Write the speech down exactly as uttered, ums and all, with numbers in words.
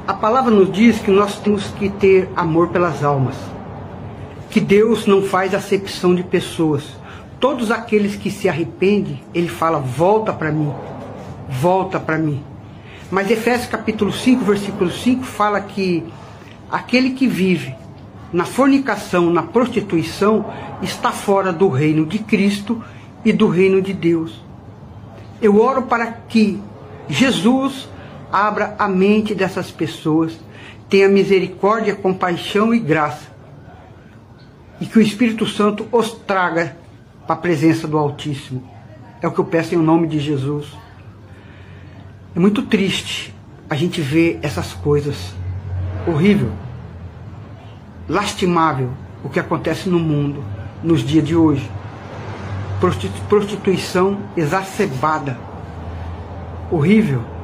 A palavra nos diz que nós temos que ter amor pelas almas, que Deus não faz acepção de pessoas. Todos aqueles que se arrependem, Ele fala, volta para mim, volta para mim. Mas Efésios capítulo cinco, versículo cinco, fala que aquele que vive na fornicação, na prostituição, está fora do reino de Cristo e do reino de Deus. Eu oro para que Jesus abra a mente dessas pessoas, tenha misericórdia, compaixão e graça, e que o Espírito Santo os traga para a presença do Altíssimo. É o que eu peço em nome de Jesus. É muito triste a gente ver essas coisas. Horrível, lastimável o que acontece no mundo nos dias de hoje. Prostituição exacerbada, horrível.